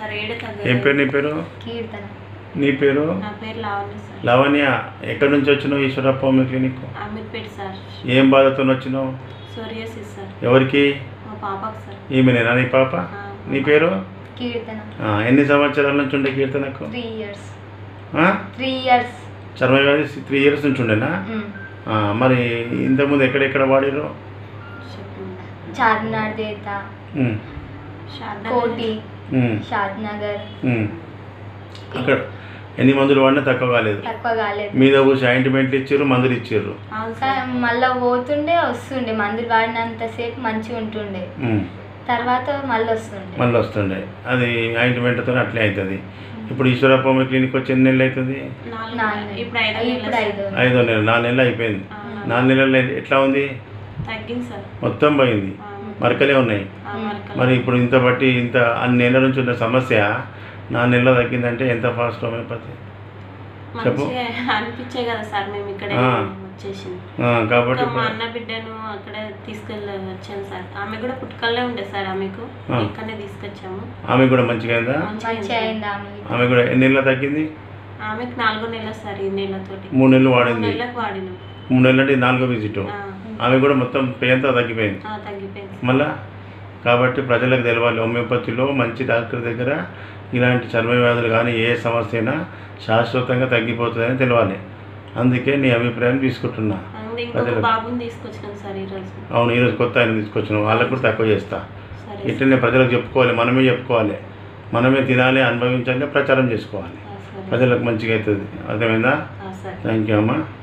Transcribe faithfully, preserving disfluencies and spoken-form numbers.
ఏం పేరు నీ పేరు? నీ పేరు? లావణ్య. ఎక్కడి నుంచి వచ్చినావు ఈశ్వరప్ప హోమియో క్లినిక్? ఏం బాధతో వచ్చినావు? ఎవరికి? ఈమెనేనా నీ పాప? నీ పేరు? ఎన్ని సంవత్సరాల నుంచి ఉండే కీర్తనకు? చర్మ వ్యాధి త్రీ ఇయర్స్ నుంచి ఉండేనా? మరి ఇంతకుముందు ఎక్కడెక్కడ వాడిరు? చార్మినార్ దేత, కోటి, షాద్నగర్. అక్కడ ఎన్ని మందులు వాడినా తక్కువ కాలేదు? తక్కువ కాలేదు. మీద కూర్చొని ఆయింట్మెంట్లు ఇచ్చారు, మందులు ఇచ్చారు. మళ్ళీ పోతుండే వస్తుండే, మందులు వాడినంతసేపు మంచిగా ఉంటుండే, తర్వాత మళ్ళీ వస్తుండే మళ్ళీ వస్తుండే అది ఆయింట్మెంట్తో అట్లే అవుతుంది. ఇప్పుడు ఈశ్వరప్ప హోమియో క్లినిక్ వచ్చి ఎన్ని నెలలు అవుతుంది? ఐదో నెల. నాలుగు నెలలు అయిపోయింది. నాలుగు నెలలు ఎట్లా ఉంది? మొత్తం పోయింది, మరకలే ఉన్నాయి. మరి ఇప్పుడు ఇంత బట్టి ఇంత అన్ని నెలల నుంచి ఉన్న సమస్య నాలుగు నెలలు తగ్గిందంటే ఎంత ఫాస్ట్ హోమియోపతి చెప్పు. అనిపించే కదా సార్ మేము ఇక్కడ వచ్చేసింది. కాబట్టి మా అన్న బిడ్డను అక్కడ తీసుకెళ్ళి వచ్చాను సార్. ఆమె కూడా పుట్టుకల్లే ఉండే సార్, ఆమెకు ఇక్కడనే తీసుకొచ్చాము. ఆమె కూడా మంచిగా అయిందా? ఆమె కూడా ఎన్ని నెలలు తగ్గింది? ఆమెకు నాలుగో నెల సార్. ఈ నెలతోటి మూడు నెలలు వాడింది. నెలకు వాడినాం. మూడు నెలలు అంటే నాలుగో విజిట్. ఆమె కూడా మొత్తం పెయిన్తో తగ్గిపోయింది తగ్గిపోయింది మళ్ళా. కాబట్టి ప్రజలకు తెలవాలి, హోమియోపతిలో మంచి డాక్టర్ దగ్గర ఇలాంటి చర్మ వ్యాధులు కానీ ఏ సమస్య అయినా శాశ్వతంగా తగ్గిపోతుందని తెలవాలి. అందుకే నీ అభిప్రాయం తీసుకుంటున్నా. అవును, ఈరోజు కొత్త ఆయన తీసుకొచ్చినావు, వాళ్ళకు కూడా తక్కువ చేస్తా. ఇట్లనే ప్రజలకు చెప్పుకోవాలి, మనమే చెప్పుకోవాలి, మనమే తినాలి, అనుభవించాలి, ప్రచారం చేసుకోవాలి. ప్రజలకు మంచిగా అవుతుంది. అర్థమైందా? థ్యాంక్ యూ అమ్మా.